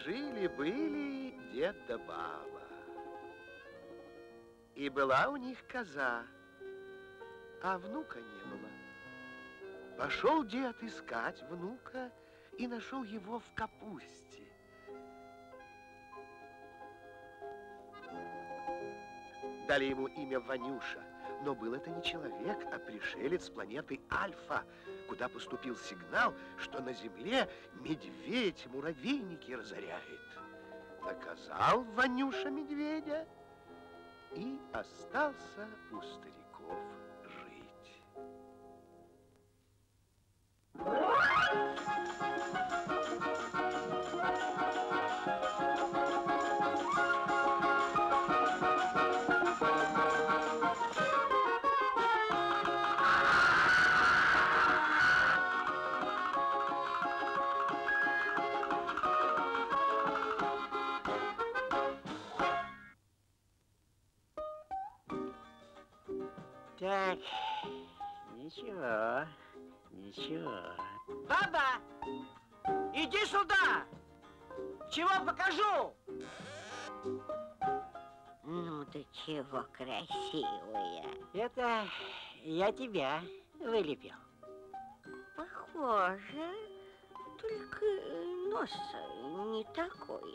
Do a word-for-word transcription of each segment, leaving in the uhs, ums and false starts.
Жили-были дед да баба. И была у них коза, а внука не было. Пошел дед искать внука и нашел его в капусте. Дали ему имя Ванюша, но был это не человек, а пришелец с планеты Альфа, куда поступил сигнал, что на Земле медведь муравейники разоряет. Наказал Ванюша медведя и остался у стариков жить. Так, ничего, ничего. Баба, иди сюда! Чего покажу? Ну ты чего красивая. Это я тебя вылепил. Похоже, только нос не такой.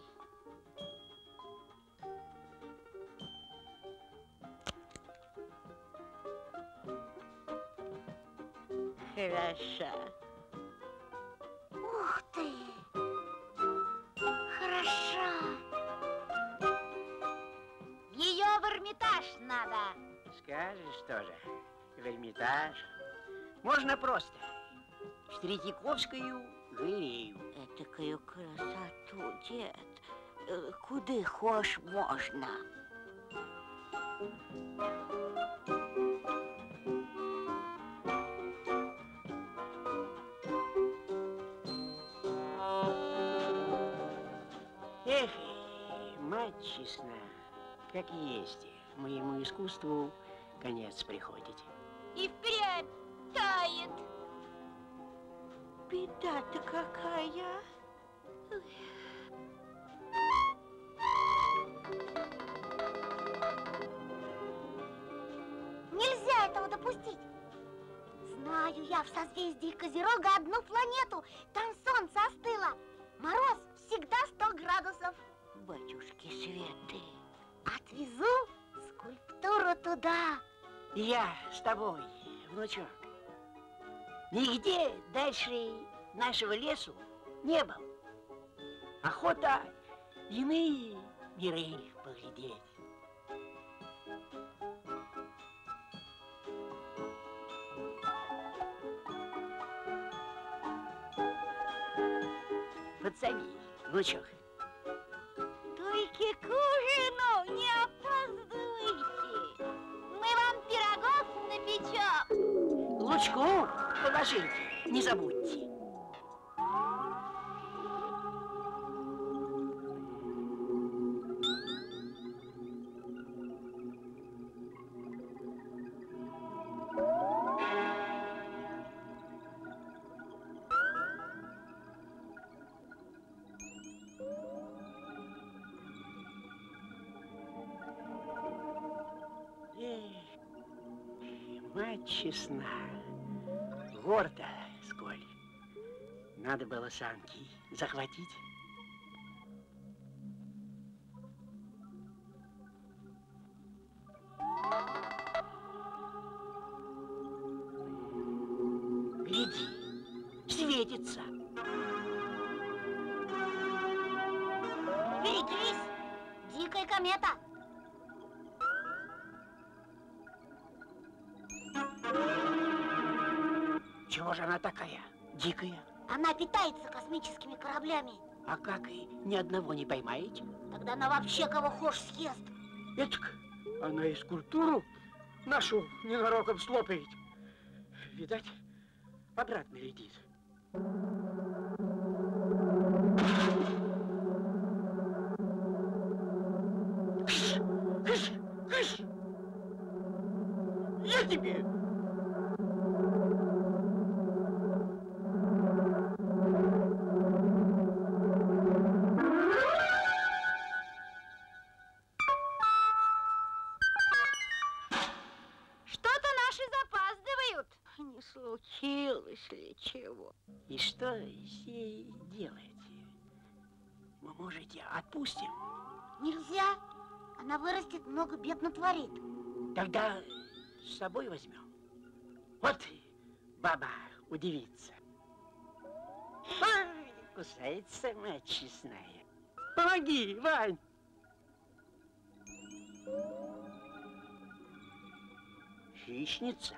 Хороша. Ух ты! Хороша! Ее в Эрмитаж надо. Скажешь тоже, в Эрмитаж. Можно просто. В Третьяковскую галерею. Этакую красоту, дед. Э, Куда хошь можно. Эх, мать честна, как есть, моему искусству конец приходит. И впрямь тает. Беда-то какая. Нельзя этого допустить. Знаю я в созвездии Козерога одну планету. Там солнце остыло. Мороз всегда сто градусов. Батюшки Светы. Отвезу скульптуру туда. Я с тобой, внучок. Нигде дальше нашего лесу не был. Охота иные миры поглядеть. Подзови, внучок. Только к ужину не опаздывайте. Мы вам пирогов напечем. Лучку положить не забудьте. Мать честна, гордо сколь. Надо было санки захватить. Гляди, светится. Берегись, дикая комета. Чего же она такая дикая? Она питается космическими кораблями. А как и ни одного не поймаете? Тогда она вообще кого хошь съест. Этак она и скульптуру нашу ненароком слопает. Видать, обратно летит. Кыш, кыш, кыш! Я тебе! случилось ли чего? И что с ней делать? Мы, можете, отпустим? Нельзя. Она вырастет, много бед натворит. Тогда с собой возьмем. Вот баба удивится. Ой, кусается мать честная. Помоги, Вань. Хищница.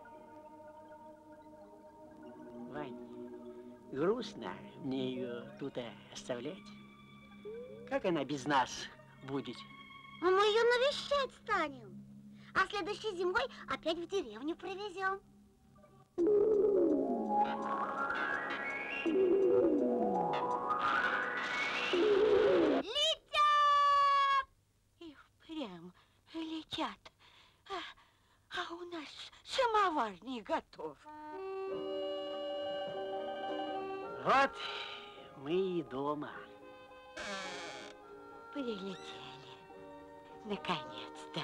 Вань, грустно мне ее тут оставлять. Как она без нас будет? А мы ее навещать станем. А следующей зимой опять в деревню привезем. Летят! И впрямь летят. А, а у нас самовар не готов. Вот мы и дома. Прилетели. Наконец-то.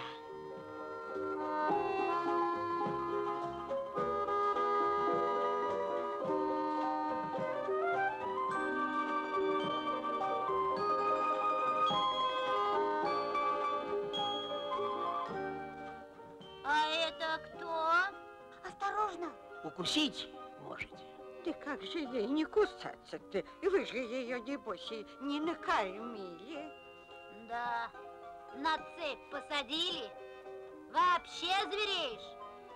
А это кто? Осторожно. Укусить можете. Да как же ей не кусаться-то? Вы же ее, небось, и не накормили. Да, на цепь посадили. Вообще звереешь.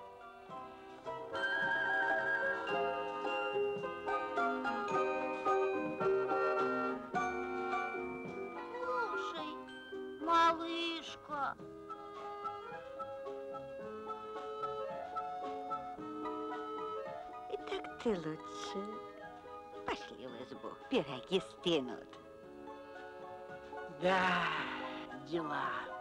Слушай, малышка. И так ты лучше. Пошли в избу, пироги стынут. Да, дела.